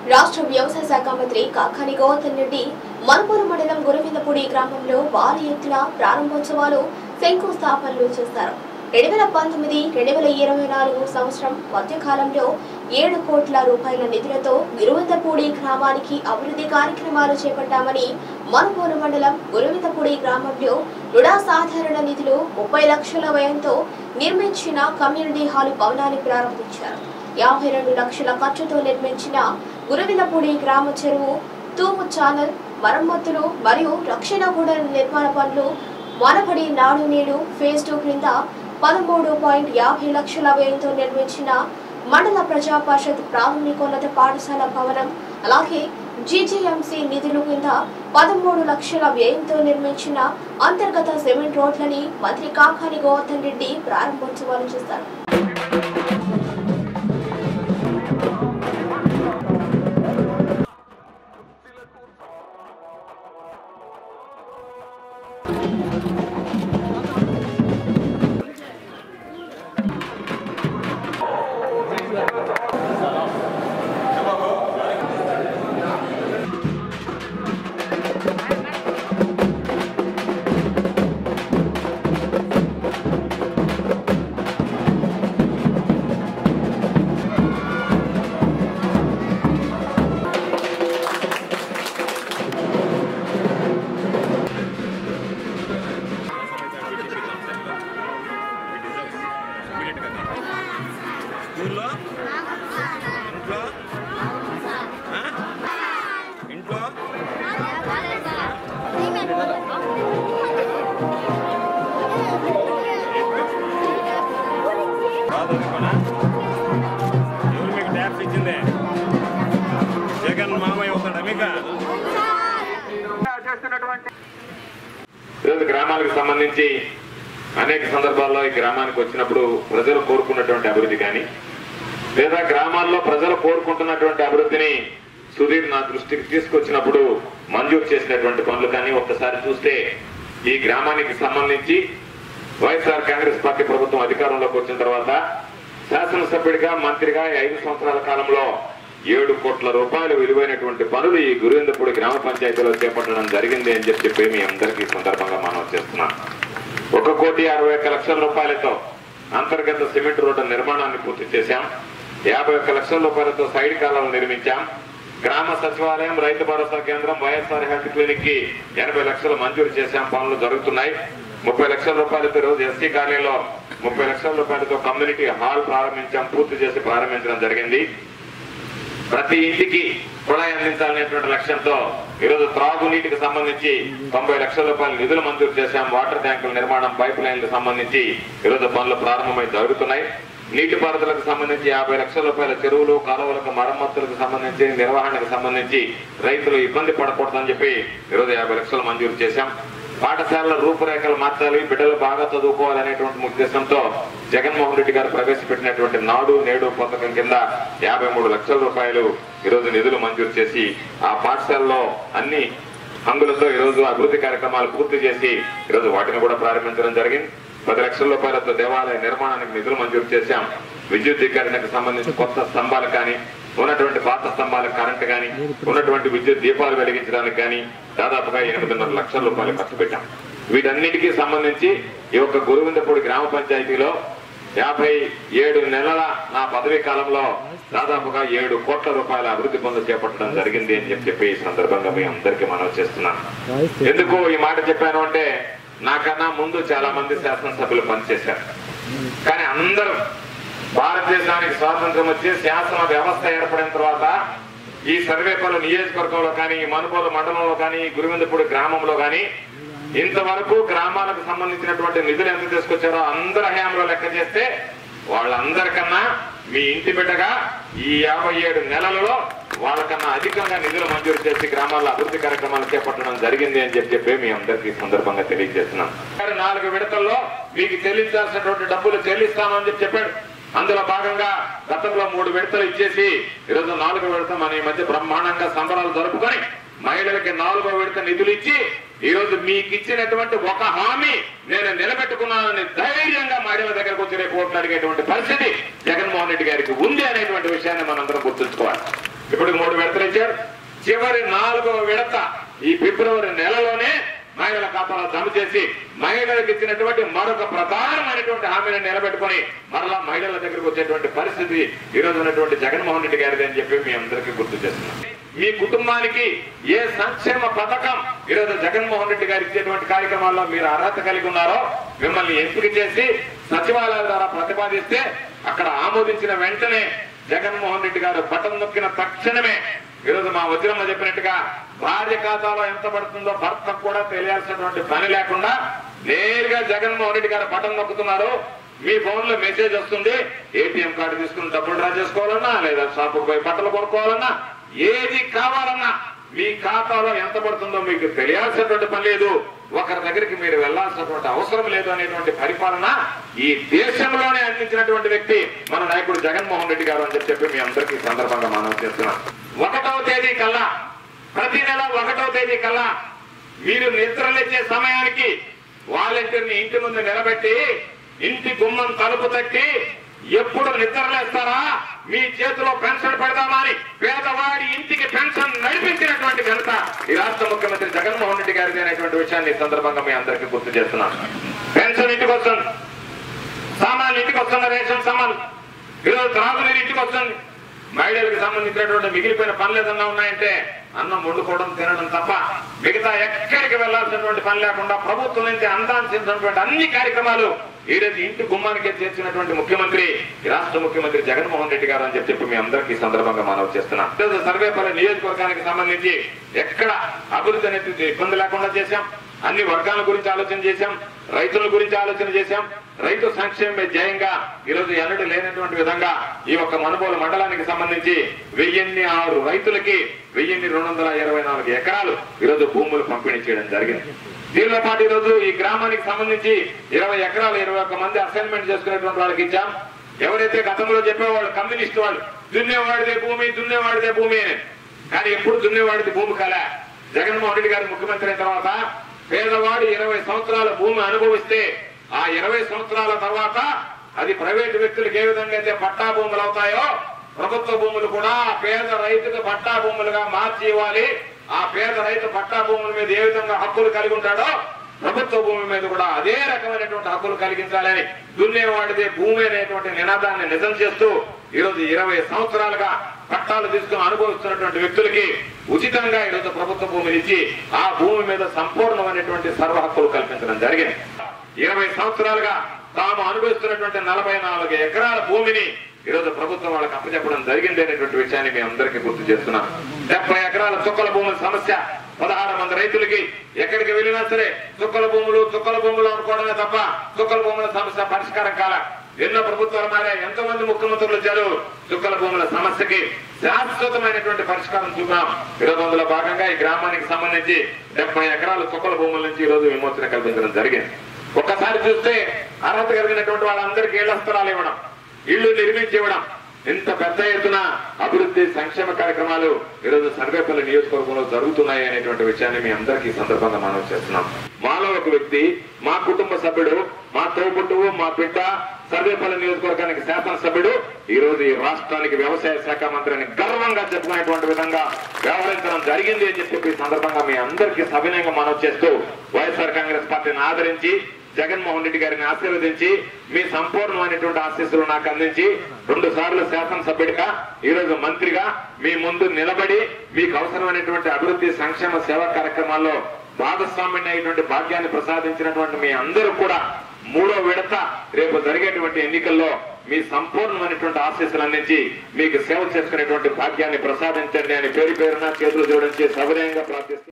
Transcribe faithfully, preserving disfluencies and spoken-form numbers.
రాష్ట్ర వ్యవసాయ శాఖ మంత్రి కాకాని గోవర్ధన్ రెడ్డి మనుపూరు మండలం గురవిందపూడి గ్రామంలో భారీ ఎత్తున ప్రారంభోత్సవాలు శంకుస్థాపనలు చేశారు. రెండు వేల పంతొమ్మిది రెండు వేల ఇరవై నాలుగు సంవత్సరం మధ్యకాలంలో ఏడు కోట్ల రూపాయల నిధులతో గురవిందపూడి గ్రామానికి అభివృద్ధి కార్యక్రమాలు చేపట్టామని మనుపూరు మండలం గురవిందపూడి గ్రామంలో రుడా సాధారణ నిధులు ముప్పై లక్షల వ్యయంతో నిర్మించిన కమ్యూనిటీ హాల్ భవనాన్ని ప్రారంభించారు. యాభై రెండు లక్షల ఖర్చుతో నిర్మించిన గురవిందపూడి గ్రామ చెరువు తూము ఛానల్ మరమ్మతులు మరియు రక్షణ గోడల నిర్మాణ పనులు మనబడి నాడు నేడు ఫేజ్ టూ క్రింద పదమూడు పాయింట్ యాభై లక్షల వ్యయంతో నిర్మించిన మండల ప్రజా పరిషత్ ప్రాథమికోన్నత పాఠశాల భవనం, అలాగే జీజీఎంసీ నిధుల కింద పదమూడు లక్షల వ్యయంతో నిర్మించిన అంతర్గత సిమెంట్ రోడ్లని మంత్రి కాకాని గోవర్ధన్ రెడ్డి ప్రారంభోత్సవాలు చేశారు. గ్రామాలకు సంబంధించి అనేక సందర్భాల్లో ఈ గ్రామానికి వచ్చినప్పుడు ప్రజలు కోరుకున్నటువంటి అభివృద్ధి కానీ లేదా గ్రామాల్లో ప్రజలు కోరుకుంటున్నటువంటి అభివృద్ధిని సుధీర్ నా దృష్టికి తీసుకొచ్చినప్పుడు మంజూరు చేసినటువంటి పనులు కానీ ఒక్కసారి చూస్తే ఈ గ్రామానికి సంబంధించి వైఎస్ఆర్ కాంగ్రెస్ పార్టీ ప్రభుత్వం అధికారంలోకి వచ్చిన తర్వాత శాసనసభ్యుడిగా మంత్రిగా ఐదు సంవత్సరాల కాలంలో ఏడు కోట్ల రూపాయలు విలువైనటువంటి పనులు ఈ గురవిందపూడి గ్రామ పంచాయతీలో చేపట్టడం జరిగింది అని చెప్పి చెప్పి మీ అందరికీ సందర్భంగా మనం చేస్తున్నాం. ఒక కోటి అరవై ఒక్క లక్షల రూపాయలతో అంతర్గత సిమెంట్ రోడ్డు నిర్మాణాన్ని పూర్తి చేశాం. యాభై ఒక్క లక్షల రూపాయలతో సైడ్ కాలువలు నిర్మించాం. గ్రామ సచివాలయం, రైతు భరోసా కేంద్రం, వైఎస్ఆర్ హెల్త్ క్లినిక్ కి ఎనభై లక్షలు మంజూరు చేశాం. పనులు జరుగుతున్నాయి. ముప్పై లక్షల రూపాయలతో రోజు ఎస్సీ కాలనీలో ముప్పై లక్షల రూపాయలతో కమ్యూనిటీ హాల్ ప్రారంభించాం, పూర్తి చేసి ప్రారంభించడం జరిగింది. ప్రతి ఇంటికి కుళాయి అందించాలనేటువంటి లక్ష్యంతో ఈరోజు త్రాగునీటికి సంబంధించి తొంభై లక్షల రూపాయల నిధులు మంజూరు చేశాం. వాటర్ ట్యాంకుల నిర్మాణం, పైప్ లైన్లకు సంబంధించి ఈరోజు పనులు ప్రారంభమై జరుగుతున్నాయి. నీటిపారుదలకు సంబంధించి యాభై లక్షల రూపాయల చెరువులు, కాలువలకు మరమ్మతులకు సంబంధించి నిర్వహణకు సంబంధించి రైతులు ఇబ్బంది పడకూడదని చెప్పి ఈరోజు యాభై లక్షలు మంజూరు చేశాం. పాఠశాలల రూపురేఖలు మార్చాలి, బిడ్డలు బాగా చదువుకోవాలనేటువంటి ఉద్దేశంతో జగన్మోహన్ రెడ్డి గారు ప్రవేశపెట్టినటువంటి నాడు నేడు పథకం కింద యాభై మూడు లక్షల రూపాయలు ఈరోజు నిధులు మంజూరు చేసి ఆ పాఠశాలలో అన్ని హంగులతో ఈరోజు అభివృద్ధి కార్యక్రమాలు పూర్తి చేసి ఈరోజు వాటిని కూడా ప్రారంభించడం జరిగింది. పది లక్షల రూపాయలతో దేవాలయ నిర్మాణానికి నిధులు మంజూరు చేశాం. విద్యుద్దీకరణకు సంబంధించి కొత్త స్తంభాలు కానీ, ఉన్నటువంటి పాత స్తంభాలకు కరెంటు కానీ, ఉన్నటువంటి విద్యుత్ దీపాలు వెలిగించడానికి కానీ దాదాపుగా ఎనిమిదిన్నర లక్షల రూపాయలు ఖర్చు పెట్టాం. వీటన్నిటికీ సంబంధించి ఈ యొక్క గురవిందపూడి గ్రామ పంచాయతీలో యాభై ఏడు నెలల నా పదవీ కాలంలో దాదాపుగా ఏడు కోట్ల రూపాయల అభివృద్ధి పనులు చేపట్టడం జరిగింది అని చెప్పి చెప్పి ఈ సందర్భంగా మీ అందరికీ మనం చేస్తున్నాను. ఎందుకు ఈ మాట చెప్పాను అంటే, నాకన్నా ముందు చాలా మంది శాసనసభ్యులు పనిచేశారు. కానీ అందరూ భారతదేశానికి స్వాతంత్రం వచ్చి శాసన వ్యవస్థ ఏర్పడిన తర్వాత ఈ సర్వేపల్లి నియోజకవర్గంలో కానీ, ఈ మనుపూరు మండలంలో కానీ, గురవిందపూడి గ్రామంలో కానీ ఇంతవరకు గ్రామాలకు సంబంధించినటువంటి నిధులు ఎంత తీసుకొచ్చారో అందరి హయాంలో లెక్క చేస్తే వాళ్ళందరికన్నా మీ ఇంటి బిడ్డగా ఈ యాభై ఏడు నెలలలో వాళ్ళకన్నా అధికంగా నిధులు మంజూరు చేసి గ్రామాల్లో అభివృద్ధి కార్యక్రమాలు చేపట్టడం జరిగింది అని చెప్పి చెప్పి మీ అందరికీ సందర్భంగా తెలియజేస్తున్నాం. నాలుగు విడతల్లో మీకు చెల్లించాల్సినటువంటి డబ్బులు చెల్లిస్తాను అని చెప్పి చెప్పాడు. అందులో భాగంగా గతంలో మూడు విడతలు ఇచ్చేసి ఈరోజు నాలుగో విడత మన ఈ మధ్య బ్రహ్మాండంగా సంబరాలు జరుపుకొని మహిళలకి నాలుగో విడత నిధులు ఇచ్చి ఈ రోజు మీకు ఇచ్చినటువంటి ఒక హామీ నేను నిలబెట్టుకున్నానని ధైర్యంగా మహిళల దగ్గరకు వచ్చి రేపు ఓట్లు అడిగేటువంటి పరిస్థితి జగన్మోహన్ రెడ్డి గారికి ఉంది అనేటువంటి విషయాన్ని మనందరం గుర్తుంచుకోవాలి. ఇప్పుడు మూడు విడతలు నాలుగవ విడత ఈ ఫిబ్రవరి నెలలోనే మహిళల ఖాతాలో జమ చేసి మహిళలకు ఇచ్చినటువంటి మరొక ప్రధానమైనటువంటి హామీని నిలబెట్టుకుని మరలా మహిళల దగ్గరకు వచ్చేటువంటి పరిస్థితి ఈ రోజు ఉన్నటువంటి జగన్మోహన్ రెడ్డి గారిది అని చెప్పి మీ అందరికీ గుర్తు చేస్తున్నాం. మీ కుటుంబానికి ఏ సంక్షేమ పథకం ఈరోజు జగన్మోహన్ రెడ్డి గారు ఇచ్చేటువంటి కార్యక్రమాల్లో మీరు అర్హత కలిగి ఉన్నారో మిమ్మల్ని ఎంపిక చేసి సచివాలయాల ద్వారా ప్రతిపాదిస్తే అక్కడ ఆమోదించిన వెంటనే జగన్మోహన్ రెడ్డి గారు బటన్ నొక్కిన తక్షణమే ఈరోజు మా వజ్రమ్మ చెప్పినట్టుగా భార్య ఖాతాలో ఎంత పడుతుందో భర్తకు కూడా తెలియాల్సినటువంటి పని లేకుండా నేరుగా జగన్మోహన్ రెడ్డి గారు బటన్ నొక్కుతున్నారు. మీ ఫోన్ లో మెసేజ్ వస్తుంది. ఏటీఎం కార్డు తీసుకుని డబ్బులు డ్రా చేసుకోవాలన్నా లేదా షాపుకు పోయి బట్టలు కొనుక్కోవాలన్నా ఏది కావాలన్నా మీ ఖాతాలో ఎంత పడుతుందో మీకు తెలియాల్సినటువంటి పని లేదు. ఒకరి దగ్గరికి మీరు వెళ్లాల్సినటువంటి అవసరం లేదు అనేటువంటి పరిపాలన ఈ దేశంలోనే అందించినటువంటి వ్యక్తి మన నాయకుడు జగన్మోహన్ రెడ్డి గారు అని చెప్పి మీ అందరికీ సందర్భంగా మనం చేస్తున్నాం. ఒకటవ తేదీ కల్లా ప్రతి నెల ఒకటవ తేదీ కల్లా మీరు నిద్రలేచే సమయానికి వాలంటీర్ని ఇంటి ముందు నిలబెట్టి ఇంటి గుమ్మం తలుపు తట్టి ఎప్పుడు నిద్రలేస్తారా మీ చేతిలో పెన్షన్ పెడదామా అని పేదవాడి ఇంటికి పెన్షన్ నడిపించినటువంటి ఘనత ఈ రాష్ట్ర ముఖ్యమంత్రి జగన్మోహన్ రెడ్డి గారిది అనేటువంటి విషయాన్ని ఈ సందర్భంగా మీ అందరికీ గుర్తు చేస్తున్నాను. పెన్షన్ ఇంటికి వస్తుంది, సామాన్లు ఇంటికి వస్తున్న రేషన్ సామాన్లు ఈరోజు త్రాగునీరు ఇంటికి వస్తుంది. మహిళలకు సంబంధించినటువంటి మిగిలిపోయిన పనులు ఏదన్నా ఉన్నాయంటే అన్నం వండుకోవడం తినడం తప్ప మిగతా ఎక్కడికి వెళ్లాల్సినటువంటి పని లేకుండా ప్రభుత్వం నుంచి అందాల్సినటువంటి అన్ని కార్యక్రమాలు ఈ రోజు ఇంటి గుమ్మానికే చేర్చినటువంటి ముఖ్యమంత్రి ఈ రాష్ట్ర ముఖ్యమంత్రి జగన్మోహన్ రెడ్డి గారు అని చెప్పి మీ అందరికీ సందర్భంగా మనవి చేస్తున్నాం. సర్వేపల్లి నియోజకవర్గానికి సంబంధించి ఎక్కడ అభివృద్ధి అనేది ఇబ్బంది లేకుండా చేశాం. అన్ని వర్గాల గురించి ఆలోచన చేశాం, రైతుల గురించి ఆలోచన చేశాం. రైతు సంక్షేమమే ధ్యేయంగా ఈరోజు ఎన్నడూ లేనటువంటి విధంగా ఈ ఒక్క మనుబోలు మండలానికి సంబంధించి వెయ్యిన్ని ఆరు రైతులకి వెయ్యిన్ని రెండు వందల ఇరవై నాలుగు ఎకరాలు ఈరోజు భూములు పంపిణీ చేయడం జరిగింది. దీనితో పాటు ఈరోజు ఈ గ్రామానికి సంబంధించి ఇరవై ఎకరాలు ఇరవై ఒక్క మంది అసైన్మెంట్ చేసుకునేటువంటి వాళ్ళకి ఇచ్చాం. ఎవరైతే గతంలో చెప్పేవాళ్ళు కమ్యూనిస్ట్ వాళ్ళు దున్నేవాడిదే భూమి దున్నేవాడిదే భూమి అని, కానీ ఎప్పుడు దున్నేవాడిది భూమి కాలే. జగన్మోహన్ రెడ్డి గారు ముఖ్యమంత్రి అయిన తర్వాత పేదవాడు ఇరవై సంవత్సరాల భూమి అనుభవిస్తే ఆ ఇరవై సంవత్సరాల తర్వాత అది ప్రైవేటు వ్యక్తులకు ఏ విధంగా అయితే పట్టా భూములు అవుతాయో ప్రభుత్వ భూములు కూడా పేద రైతుకు పట్టా భూములుగా మార్చి ఇవ్వాలి. ఆ పేద రైతు పట్టా భూముల మీద ఏ విధంగా హక్కులు కలిగి ఉంటాడో ప్రభుత్వ భూమి మీద కూడా అదే రకమైనటువంటి హక్కులు కలిగించాలని దున్నేవాడిదే భూమి అనేటువంటి నినాదాన్ని నిజం చేస్తూ ఈరోజు ఇరవై సంవత్సరాలుగా పట్టాలు తీసుకుని అనుభవిస్తున్నటువంటి వ్యక్తులకి ఉచితంగా ఈరోజు ప్రభుత్వ భూమిని ఇచ్చి ఆ భూమి మీద సంపూర్ణమైనటువంటి సర్వ హక్కులు కల్పించడం జరిగింది. ఇరవై సంవత్సరాలుగా తాము అనుభవిస్తున్నటువంటి నలభై నాలుగు ఎకరాల భూమిని ఈరోజు ప్రభుత్వం వాళ్ళకి అప్పచెప్పడం జరిగింది అనేటువంటి విషయాన్ని మీ అందరికీ గుర్తు చేస్తున్నాం. డెబ్బై ఎకరాల చుక్కల భూముల సమస్య పదహారు మంది రైతులకి ఎక్కడికి వెళ్ళినా సరే చుక్కల భూములు చుక్కల భూములు అనుకోవడమే తప్ప చుక్కల భూముల సమస్య పరిష్కారం కాల. ఎన్నో ప్రభుత్వాలు మారాయి, ఎంతో మంది ముఖ్యమంత్రులు వచ్చారు. చుక్కల భూముల సమస్యకి శాశ్వతమైనటువంటి పరిష్కారం చూపాం. ఈరోజు అందులో భాగంగా ఈ గ్రామానికి సంబంధించి డెబ్బై ఎకరాల చుక్కల భూముల నుంచి ఈ రోజు విమోచన కల్పించడం జరిగింది. ఒక్కసారి చూస్తే అర్హత కలిగినటువంటి వాళ్ళందరికీ ఇళ్ల స్థలాలు ఇవ్వడం, ఇళ్లు నిర్మించి ఇవ్వడం, ఇంత పెద్ద ఎత్తున అభివృద్ధి సంక్షేమ కార్యక్రమాలు ఈరోజు సర్వేపల్లి నియోజకవర్గంలో జరుగుతున్నాయి అనేటువంటి విషయాన్ని మీ అందరికీ సందర్భంగా మనం చేస్తున్నాం. మాలో ఒక వ్యక్తి, మా కుటుంబ సభ్యుడు, మా తోబుట్టువు, మా బిడ్డ సర్వేపల్లి నియోజకవర్గానికి శాసనసభ్యుడు ఈ రోజు ఈ రాష్ట్రానికి వ్యవసాయ శాఖ మంత్రిని గర్వంగా చెప్పుకునేటువంటి విధంగా వ్యవహరించడం జరిగింది అని చెప్పి ఈ సందర్భంగా మీ అందరికీ సవినయంగా మనవి చేస్తూ వైఎస్ఆర్ కాంగ్రెస్ పార్టీని ఆదరించి జగన్మోహన్ రెడ్డి గారిని ఆశీర్వదించి మీ సంపూర్ణమైనటువంటి ఆశీస్సులు నాకు అందించి రెండు సార్లు శాసనసభ్యుడిగా ఈ రోజు మంత్రిగా మీ ముందు నిలబడి మీకు అవసరమైనటువంటి అభివృద్ధి సంక్షేమ సేవా కార్యక్రమాల్లో భాగస్వామ్యం అయినటువంటి భాగ్యాన్ని ప్రసాదించినటువంటి మీ అందరూ కూడా మూడో విడత రేపు జరిగేటువంటి ఎన్నికల్లో మీ సంపూర్ణమైనటువంటి ఆశీస్సులు అందించి మీకు సేవ చేసుకునేటువంటి భాగ్యాన్ని ప్రసాదించండి అని పేరు పేరున చేతులు జోడించి సవినయంగా ప్రార్థిస్తున్నారు.